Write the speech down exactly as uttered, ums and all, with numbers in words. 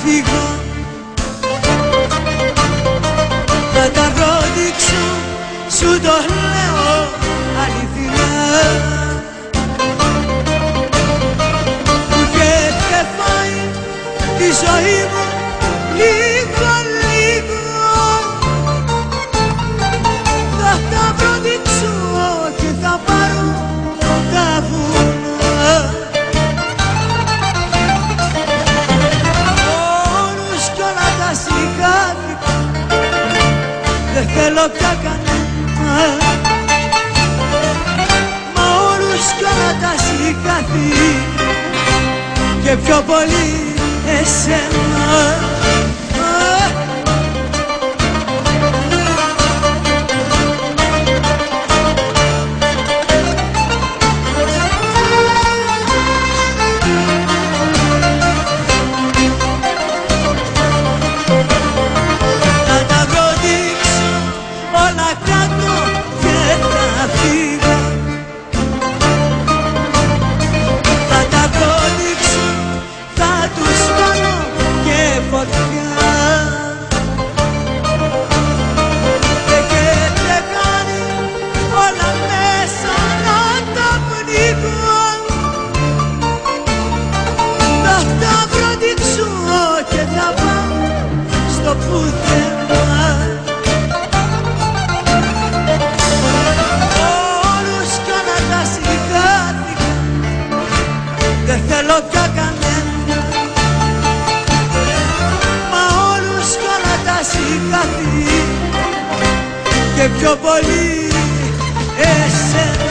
φύγω, θα τα προδείξω, σου το λέω αληθινά. Μου έχετε φάει τη ζωή μου λίγο λίγο, θα τα προδείξω και θα πάρω τα βουνά. Όλους κι όλα τα σιγάδικα, δεν θέλω πια κανένα, μα όλους κι όλα τα σιγάδικα και πιο πολύ εσένα. Δεν θέλω πια κανένα, μα όλους κι όλα τα σιγάθη και πιο πολύ εσένα.